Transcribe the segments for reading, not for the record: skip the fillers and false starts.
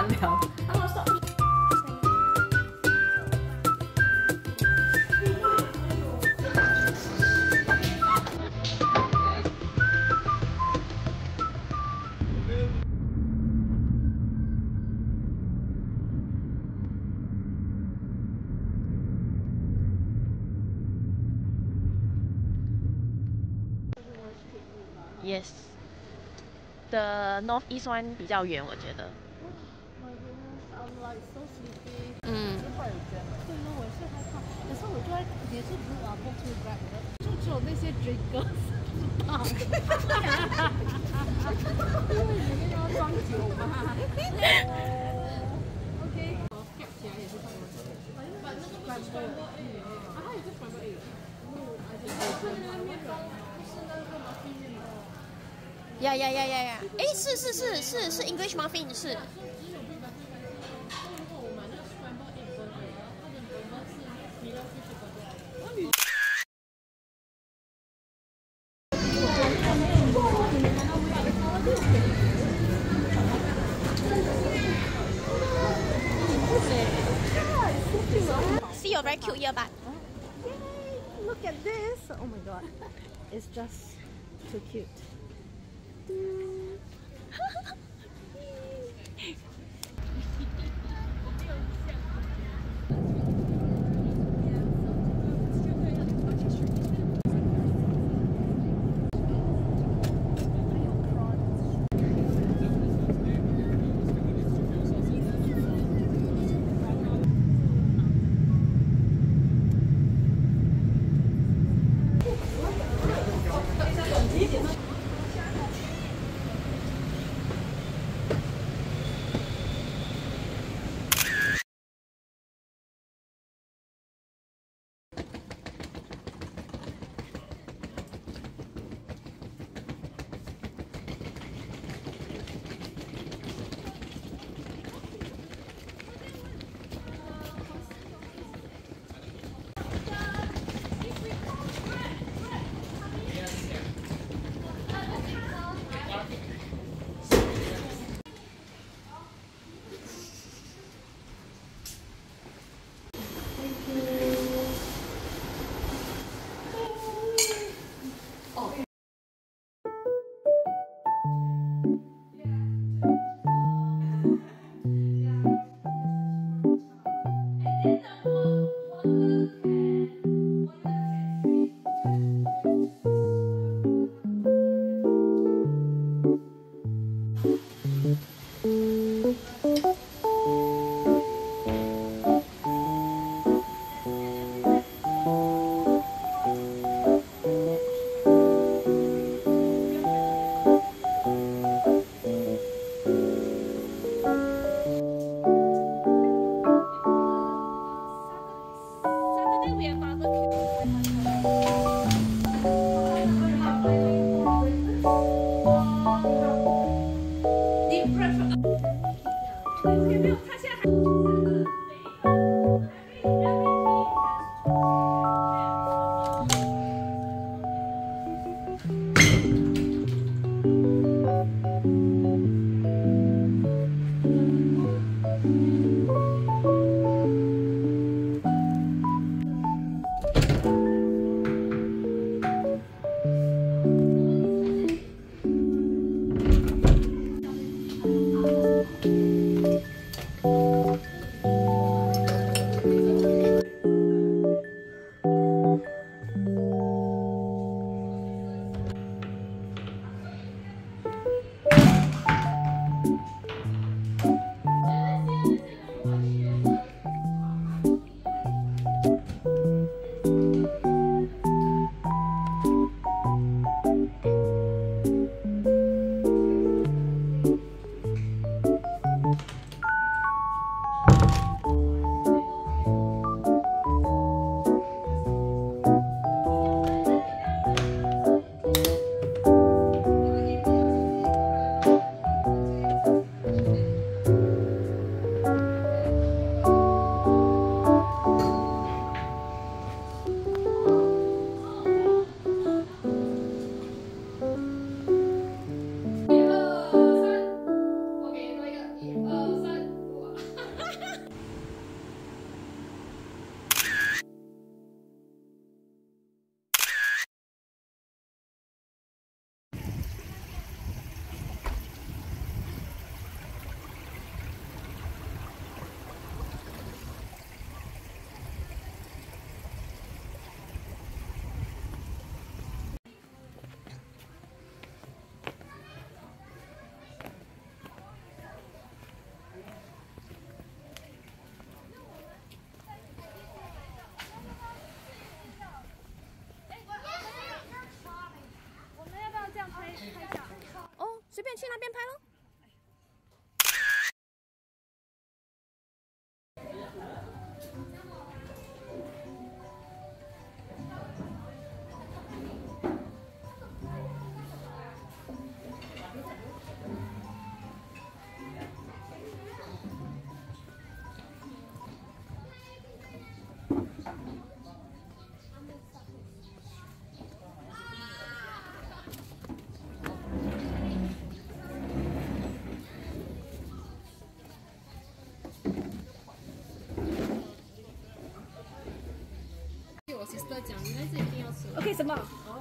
难聊。 Yes, the northeast one 比较远，我觉得。嗯。 对咯，我也是害怕。可是我就在也是不出 Grab 的，就只有那些 drinkers 知道。因为里面要装酒嘛。OK， Grab 起来也是差不多。把那个 scramble 啊，它也是 scramble egg。 呀！哎，是 English muffin 是。See your very cute earbud. Yay! Look at this! Oh my god, it's just too cute. Esther 讲，你那次一定要吃。 OK 什么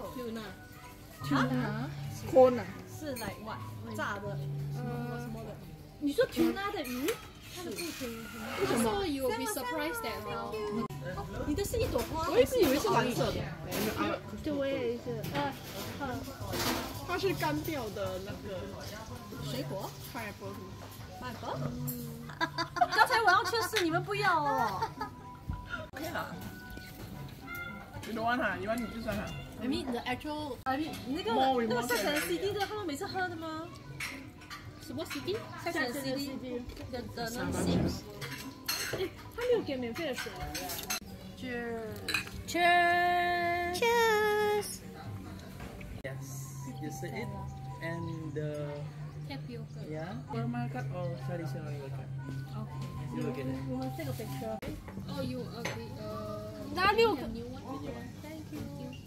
？Tuna。是 like what？ 炸的，什么的？ 你说 tuna 的鱼？ 它的不甜。为什么 ？You will be surprised that 你的是一朵花。 我一直以为是蓝色的。 对，我也是。 它是干掉的那个水果。 派波图。 麦波。刚才我要去试，你们不要哦。 OK 啦。You don't want 哈？你就算哈。 I mean the actual， I mean 那个赛程 CD 的，他们每次喝的吗？什么 CD？ 赛程 CD 的那个信。 哎，他没有给免费的水。 Cheers！ Cheers！ Yes, you say it and tapioca. yeah, formal cut or traditional cut. Okay. You look at it. 我们这个 picture。 Oh, you agree? 拿6个。 Thank you.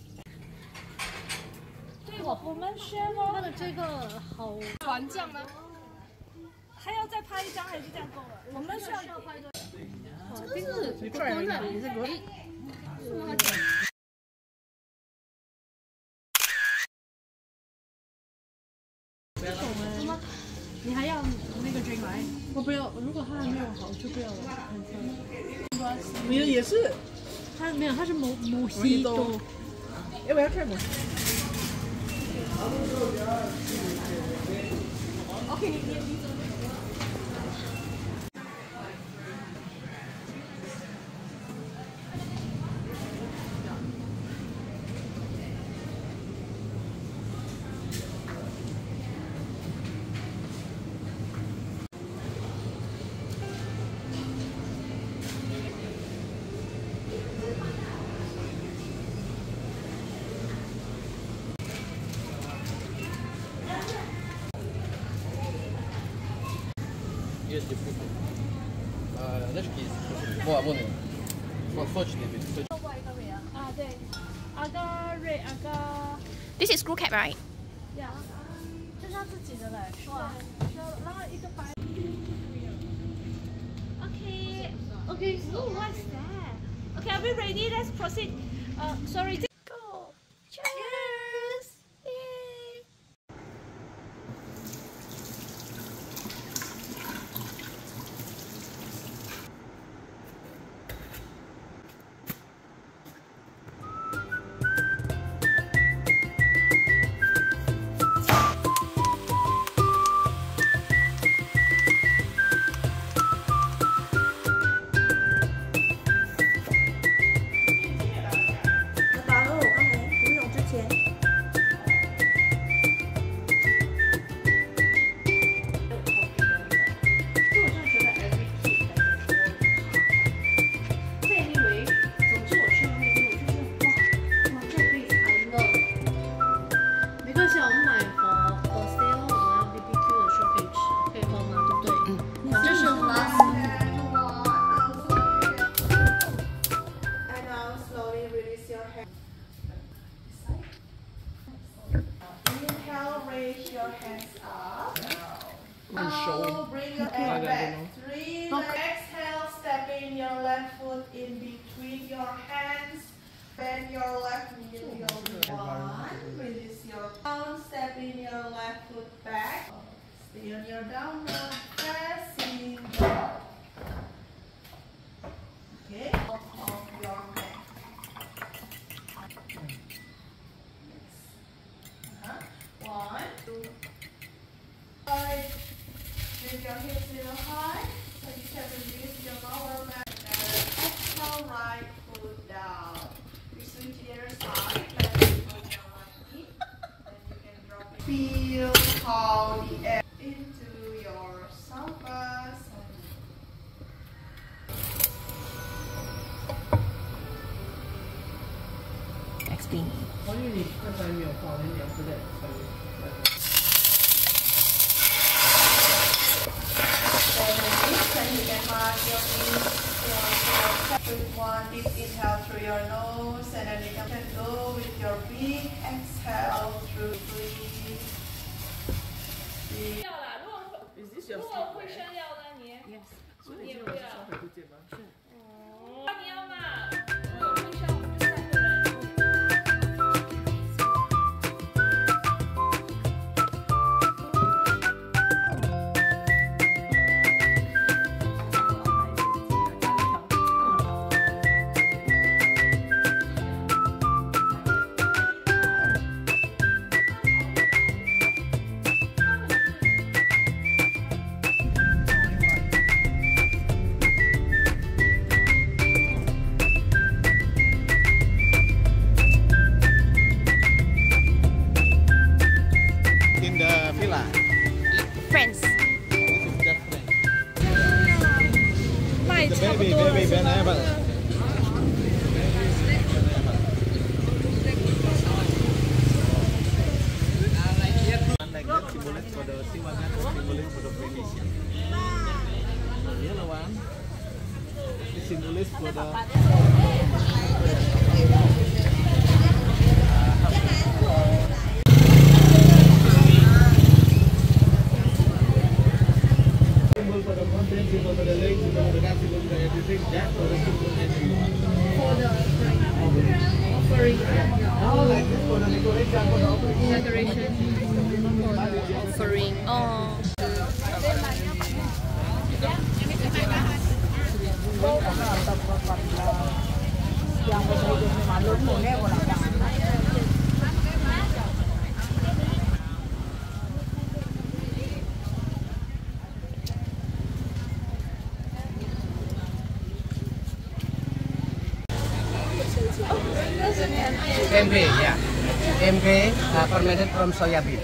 我们选了。 它的这个好船酱吗？还要再拍一张还是这样够了？我们需要拍多。 这个是国内的，这个。 你还要那个 drink 来？我不要，如果它还没有好就不要了。 你的也是？ 它没有，它是摩西多。 哎，我要看摩西。OK， 你走。 Есть вкусно. Знаешь, какие есть? Вон он. Сочный вид. 啊，对，阿嘎瑞阿嘎。 This is screw cap, right? 呀，这是他自己的嘞，哇，然后一个白。Okay, so what's that? Okay, are we ready? Let's proceed. Sorry. Go. Cheers. Yay. Raise your hands up. Now bring your head back. 3. Exhale, step in your left foot in between your hands. Bend your left knee till 1. Release your down. Step in your left foot back. Stay on your downward facing dog. Okay. Off your neck. One, two, 5. Bring your hips a little high, so you can release your lower back. Exhale, right foot down. We switch to the other side. Left foot on your right knee, and you can drop it. Feel how the air into your sofa. Explain. 因为你刚才没有放，你要是在上面。 Then you can mark your knees, with 1 deep inhale through your nose, and then you can go with your big exhale through 3. Is this your 如果会炫耀呢？你 Yes. 所以你今天晚上双腿不见吗？是。 你要嘛？如果会炫，我们就3个人。 friends. This is just friend. 卖差不多了是吗？ Like that symbolic for the Siwangan, symbolic for the Indonesia. The yellow one is symbolic for the symbol for the mountain, symbol for the lake, symbol for the gas, symbol for everything. That for the symbol offering. Oh, like this for the decoration, for the offering. Decoration for the offering. Oh. MK, yeah. MK fermented from soya bean.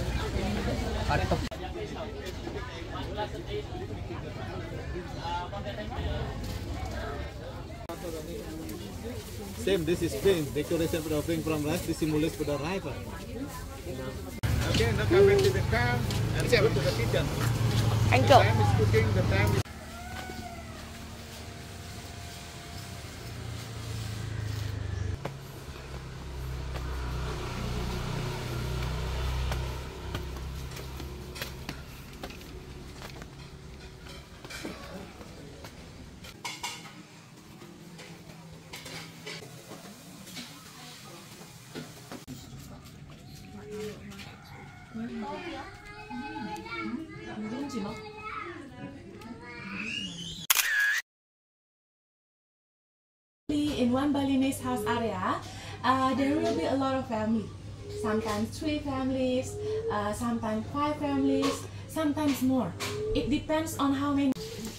Same, this is pink. Decoration for the offering from rice. This symbolic for the river. Okay, now come back to the car and go to the kitchen. And The go. time is cooking, the time is... In one Balinese house area, there will be a lot of family. Sometimes 3 families, sometimes 5 families, sometimes more. It depends on how many.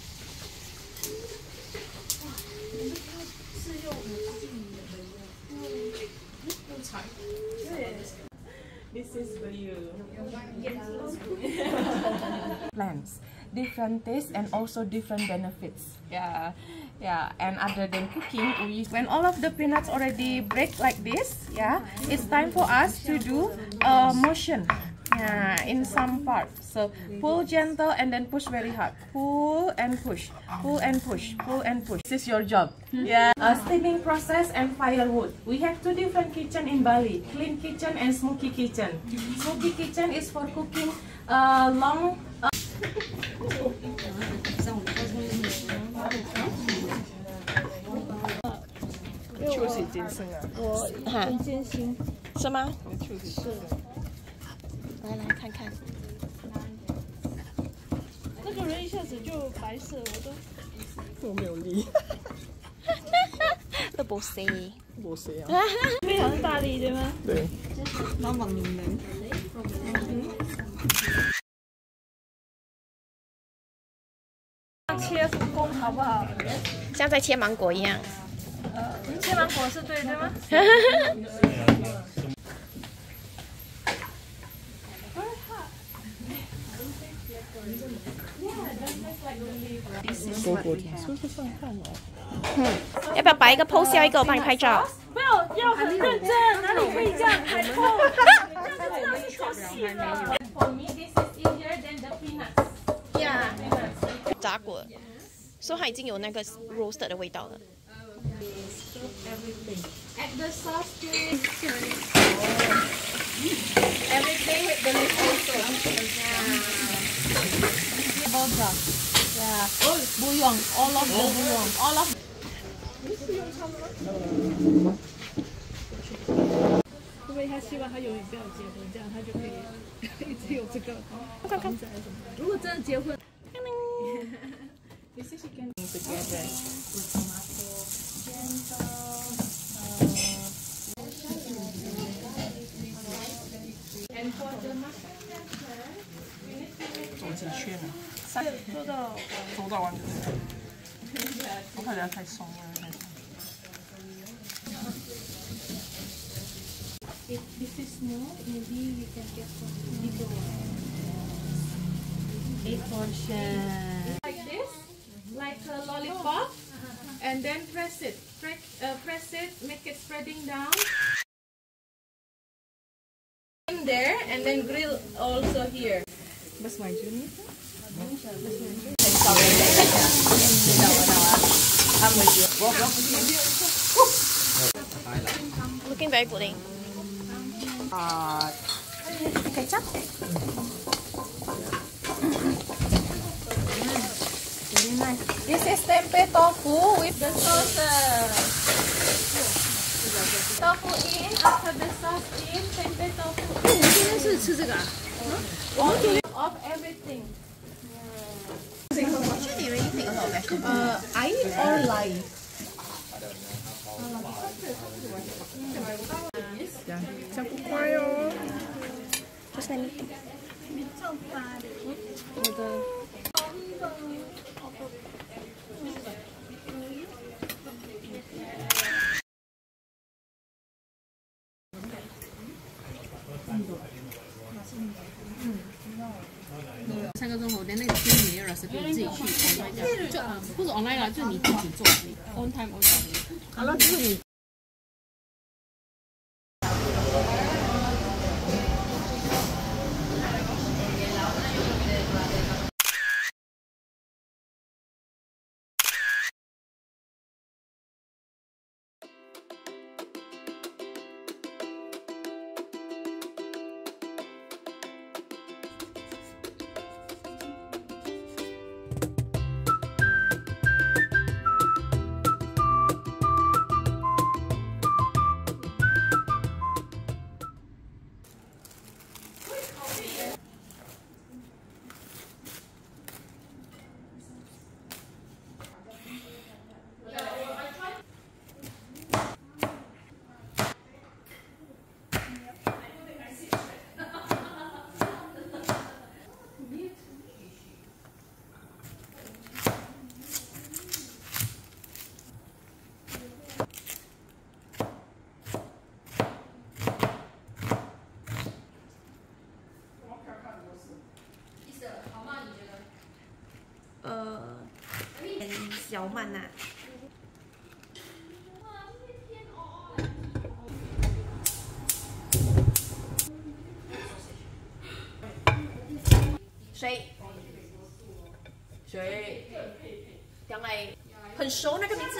This is for you. Plans, different tastes and also different benefits. Yeah, and other than cooking, when all of the peanuts already break like this, yeah, it's time for us to do motion. Yeah, in some parts. So pull gentle and then push very hard. Pull and push. Pull and push. Pull and push. This is your job. Yeah. Steaming process and firewood. We have 2 different kitchen in Bali. Clean kitchen and smoky kitchen. Smoky kitchen is for cooking long. 秋水今生啊， 我很艰辛。 是吗？ 秋水今生。 来来看看。 那个人一下子就白色， 我没有力， 都冇死。 我谁啊？ 非常大力，对吗？ 对。 切工好不好？ 像在切芒果一样。 切芒果是对吗？ 要不要摆一个 pose， 要一个我帮你拍照。 不要很认真，哪里可以这样还碰？这样就知道是做戏了。 For me, this is easier than the peanuts. Yeah， 炸过，所以它已经有那个 roasted 的味道了。 Add the sauce, please. Everything with the leaf also. Yeah. Oh, bouillon. All of the bouillon. All of. 会不会他希望他永远不要结婚，这样他就可以一直有这个房子还是什么？如果真的结婚。 This is chicken together. with tomato, gentle. And for the mushroom texture, we need to make 做几圈啊？ 做到做到完就对了。我怕人家太松了，太松。 If this is small, maybe we can get some bigger one. big portion. Like this, like a lollipop, and then press it. Press it, make it spreading down. There, and then grill also here. Mas maju nih. I'm with you. Looking very good. Ketchup. This is tempeh tofu with the sauces. Tofu in, after the sauce in, tempeh tofu. 我们今天是吃这个啊？ Of everything. Actually, they really take a lot of vegetables. I or live. Just let me think. 3个钟头连那个 training 也有老师给你自己去 online 的，就不是 online 啦，就你自己做，on time on time。 很小慢呐。水，讲来很熟那个名字。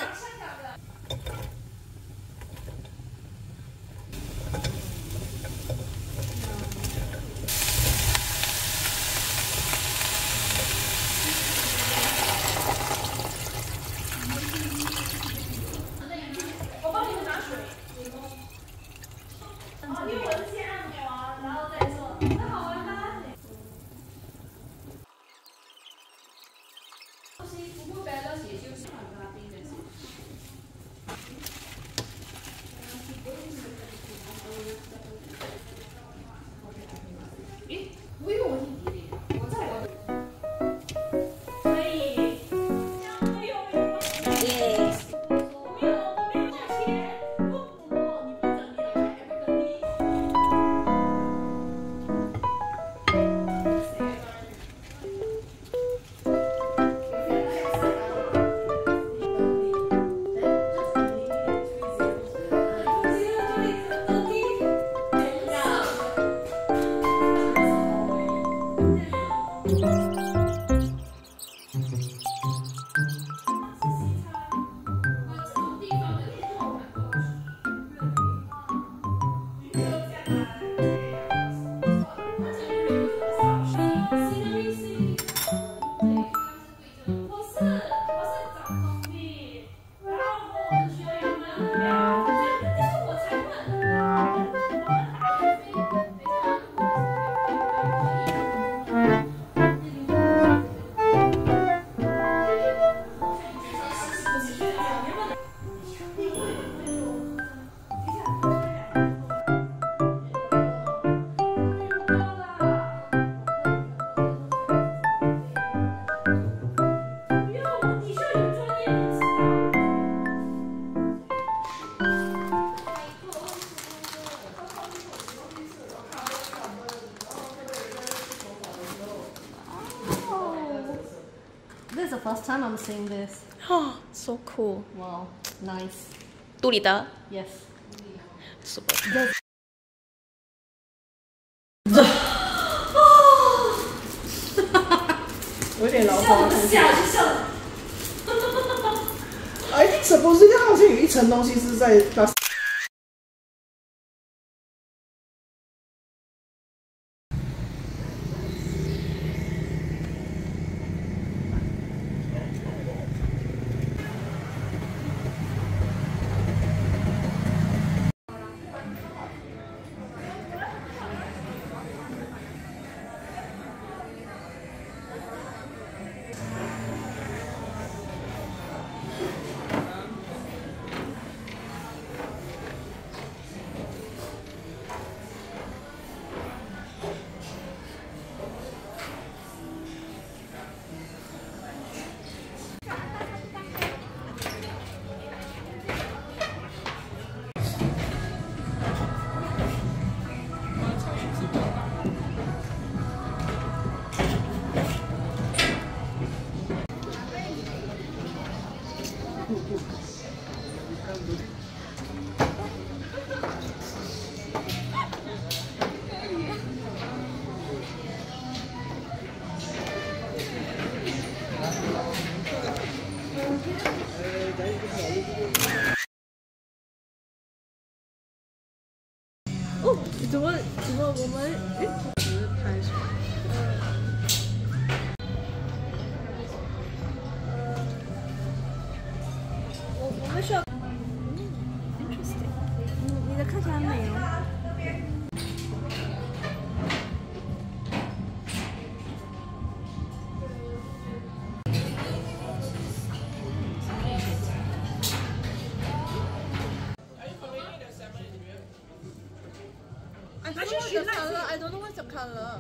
This is the first time I'm seeing this. Oh, so cool. Wow, nice. 杜立德 Yes. super。 有点老花。I think supposedly 它好像有一层东西是在它。 哦，怎么我们只是拍出来？我们需要，interesting。你的看起来很美哦。I don't know what's the color.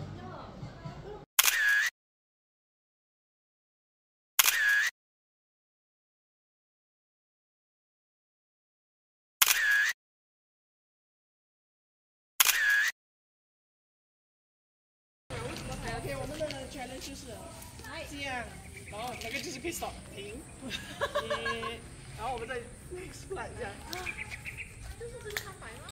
OK， 我们的 challenge 就是这样，然后那个就是可以 stop 停，然后我们再 next flight 这样。这是他买吗？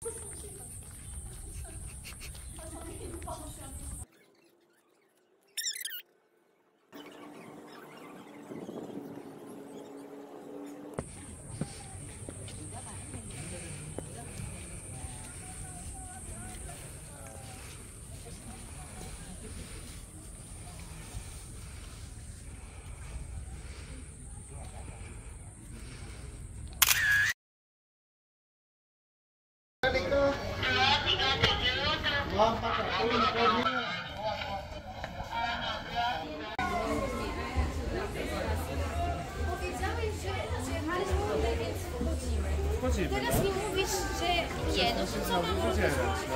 Teraz mi mówisz, że jedno, co mam mówić?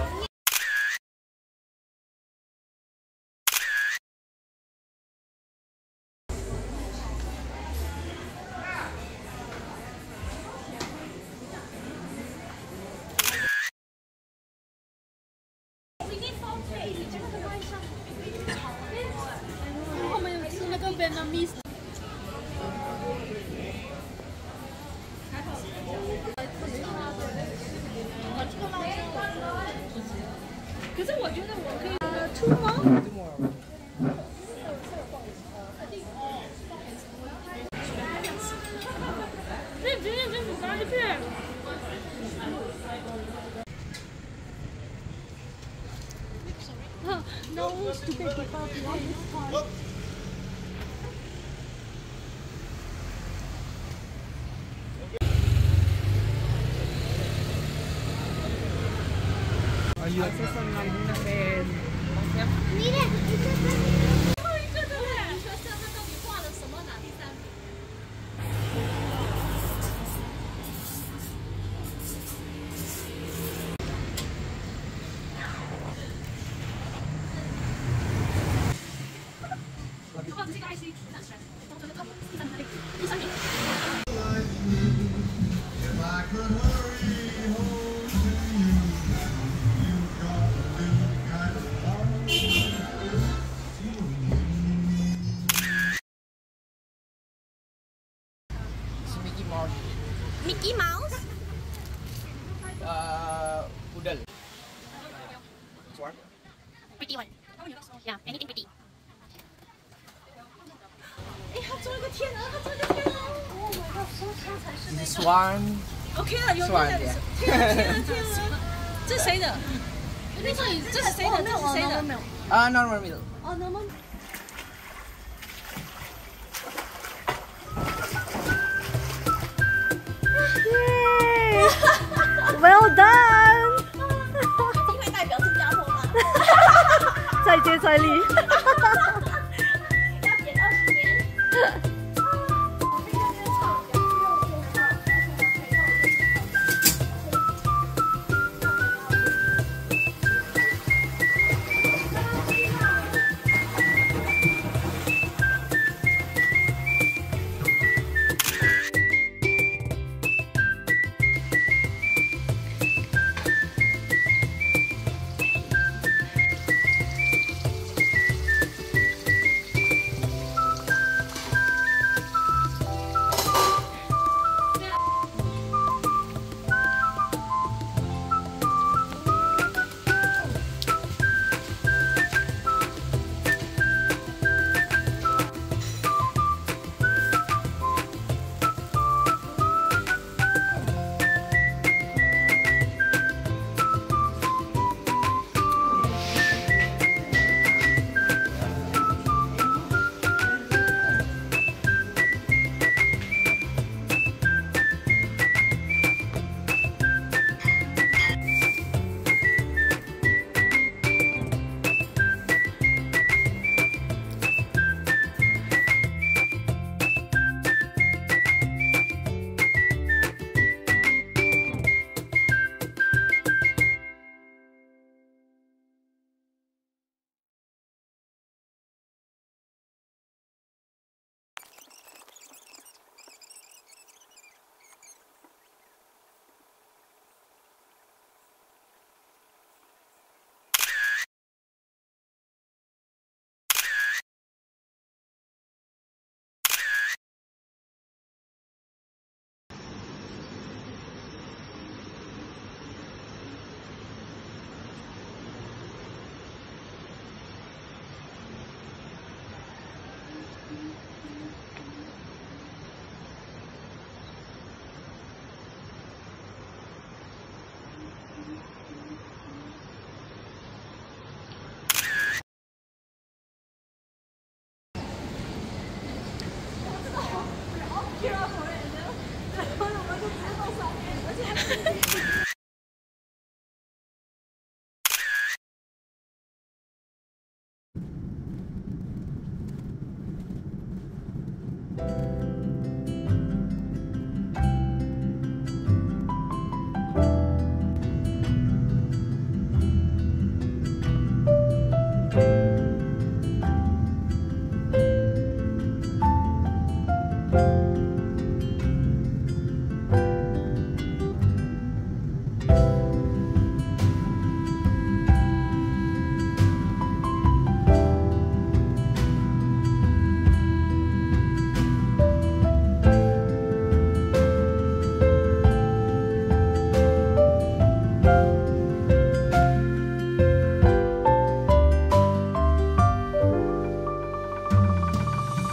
Vietnamese。可是我觉得我可以出吗？那直接就是炸一片。No, to take it off. Mira, Yeah, anything pretty. 哎，他做了个天鹅，他做了个天鹅。Oh my god，说他才是那个。 Swan. OK 了，有 Swan 那个 yeah. 天鹅，这是谁的？这是谁的？这是谁的？ Normal milk. 哦，能不能？ Well done！ 你会代表新加坡吗？ 再接再厉。 要减20年。 Thank you.